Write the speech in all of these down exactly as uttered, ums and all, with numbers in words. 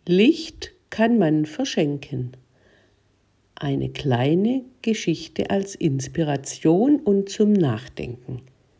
Licht kann man verschenken. Eine kleine Geschichte als Inspiration und zum Nachdenken.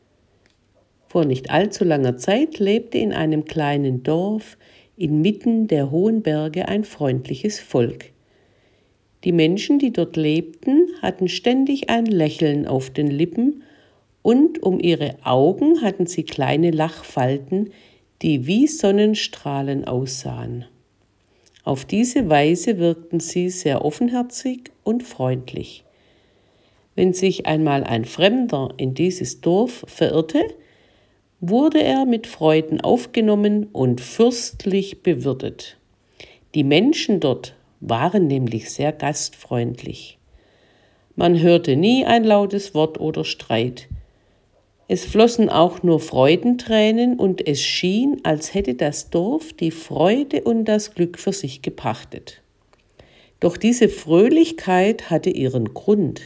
Vor nicht allzu langer Zeit lebte in einem kleinen Dorf inmitten der hohen Berge ein freundliches Volk. Die Menschen, die dort lebten, hatten ständig ein Lächeln auf den Lippen und um ihre Augen hatten sie kleine Lachfalten, die wie Sonnenstrahlen aussahen. Auf diese Weise wirkten sie sehr offenherzig und freundlich. Wenn sich einmal ein Fremder in dieses Dorf verirrte, wurde er mit Freuden aufgenommen und fürstlich bewirtet. Die Menschen dort waren nämlich sehr gastfreundlich. Man hörte nie ein lautes Wort oder Streit. Es flossen auch nur Freudentränen und es schien, als hätte das Dorf die Freude und das Glück für sich gepachtet. Doch diese Fröhlichkeit hatte ihren Grund.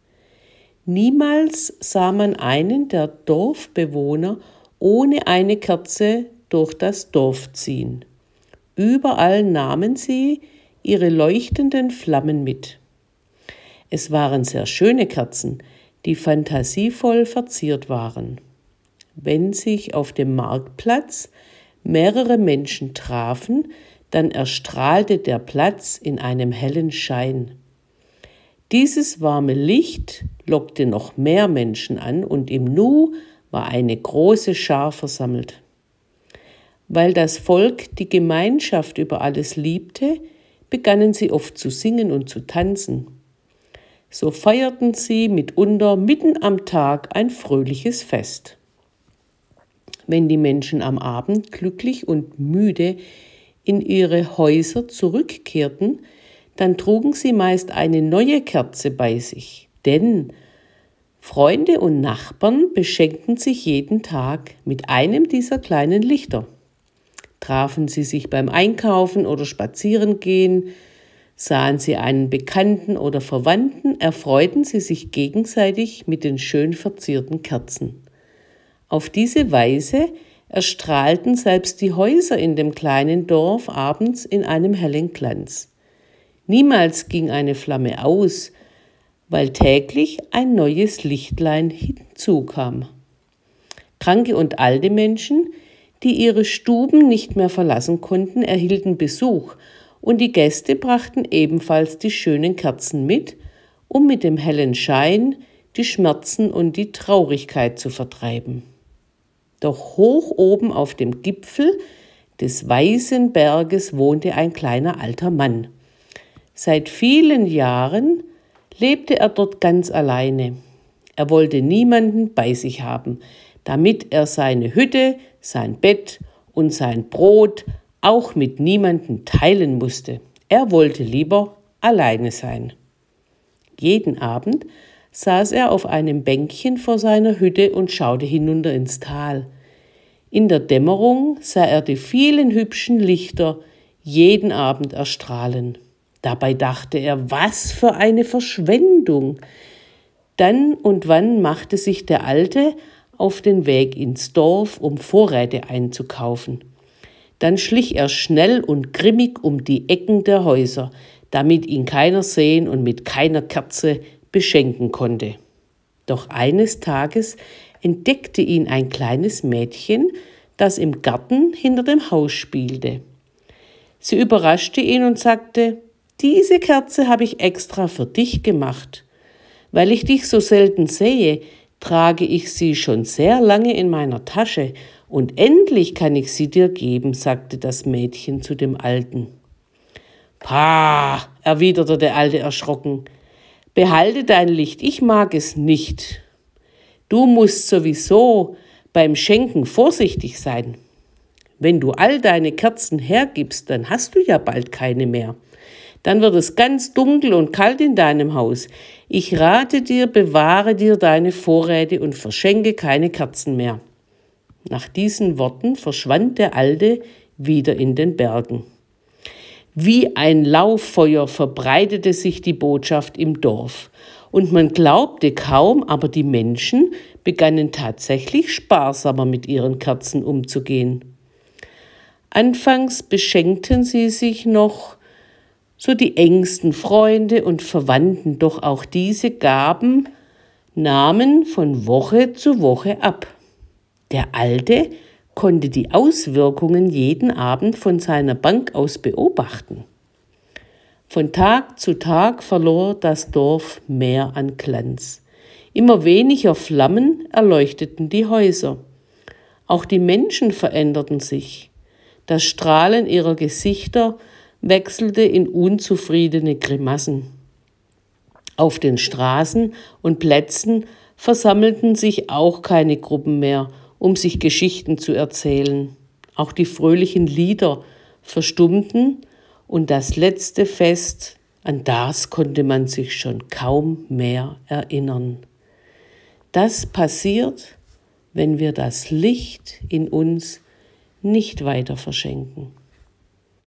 Niemals sah man einen der Dorfbewohner ohne eine Kerze durch das Dorf ziehen. Überall nahmen sie ihre leuchtenden Flammen mit. Es waren sehr schöne Kerzen, die fantasievoll verziert waren. Wenn sich auf dem Marktplatz mehrere Menschen trafen, dann erstrahlte der Platz in einem hellen Schein. Dieses warme Licht lockte noch mehr Menschen an und im Nu war eine große Schar versammelt. Weil das Volk die Gemeinschaft über alles liebte, begannen sie oft zu singen und zu tanzen. So feierten sie mitunter mitten am Tag ein fröhliches Fest. Wenn die Menschen am Abend glücklich und müde in ihre Häuser zurückkehrten, dann trugen sie meist eine neue Kerze bei sich, denn Freunde und Nachbarn beschenkten sich jeden Tag mit einem dieser kleinen Lichter. Trafen sie sich beim Einkaufen oder Spazierengehen, sahen sie einen Bekannten oder Verwandten, erfreuten sie sich gegenseitig mit den schön verzierten Kerzen. Auf diese Weise erstrahlten selbst die Häuser in dem kleinen Dorf abends in einem hellen Glanz. Niemals ging eine Flamme aus, weil täglich ein neues Lichtlein hinzukam. Kranke und alte Menschen, die ihre Stuben nicht mehr verlassen konnten, erhielten Besuch, und die Gäste brachten ebenfalls die schönen Kerzen mit, um mit dem hellen Schein die Schmerzen und die Traurigkeit zu vertreiben. Doch hoch oben auf dem Gipfel des weißen Berges wohnte ein kleiner alter Mann. Seit vielen Jahren lebte er dort ganz alleine. Er wollte niemanden bei sich haben, damit er seine Hütte, sein Bett und sein Brot auch mit niemandem teilen musste. Er wollte lieber alleine sein. Jeden Abend saß er auf einem Bänkchen vor seiner Hütte und schaute hinunter ins Tal. In der Dämmerung sah er die vielen hübschen Lichter jeden Abend erstrahlen. Dabei dachte er, was für eine Verschwendung. Dann und wann machte sich der Alte auf den Weg ins Dorf, um Vorräte einzukaufen. Dann schlich er schnell und grimmig um die Ecken der Häuser, damit ihn keiner sehen und mit keiner Kerze beschenken konnte. Doch eines Tages entdeckte ihn ein kleines Mädchen, das im Garten hinter dem Haus spielte. Sie überraschte ihn und sagte: »Diese Kerze habe ich extra für dich gemacht. Weil ich dich so selten sehe, trage ich sie schon sehr lange in meiner Tasche und endlich kann ich sie dir geben«, sagte das Mädchen zu dem Alten. »Pah«, erwiderte der Alte erschrocken, »behalte dein Licht, ich mag es nicht. Du musst sowieso beim Schenken vorsichtig sein. Wenn du all deine Kerzen hergibst, dann hast du ja bald keine mehr. Dann wird es ganz dunkel und kalt in deinem Haus. Ich rate dir, bewahre dir deine Vorräte und verschenke keine Kerzen mehr.« Nach diesen Worten verschwand der Alte wieder in den Bergen. Wie ein Lauffeuer verbreitete sich die Botschaft im Dorf. Und man glaubte kaum, aber die Menschen begannen tatsächlich sparsamer mit ihren Kerzen umzugehen. Anfangs beschenkten sie sich noch so die engsten Freunde und Verwandten, doch auch diese Gaben nahmen von Woche zu Woche ab. Der Alte konnte die Auswirkungen jeden Abend von seiner Bank aus beobachten. Von Tag zu Tag verlor das Dorf mehr an Glanz. Immer weniger Flammen erleuchteten die Häuser. Auch die Menschen veränderten sich. Das Strahlen ihrer Gesichter wechselte in unzufriedene Grimassen. Auf den Straßen und Plätzen versammelten sich auch keine Gruppen mehr, um sich Geschichten zu erzählen. Auch die fröhlichen Lieder verstummten und das letzte Fest, an das konnte man sich schon kaum mehr erinnern. Das passiert, wenn wir das Licht in uns nicht weiter verschenken.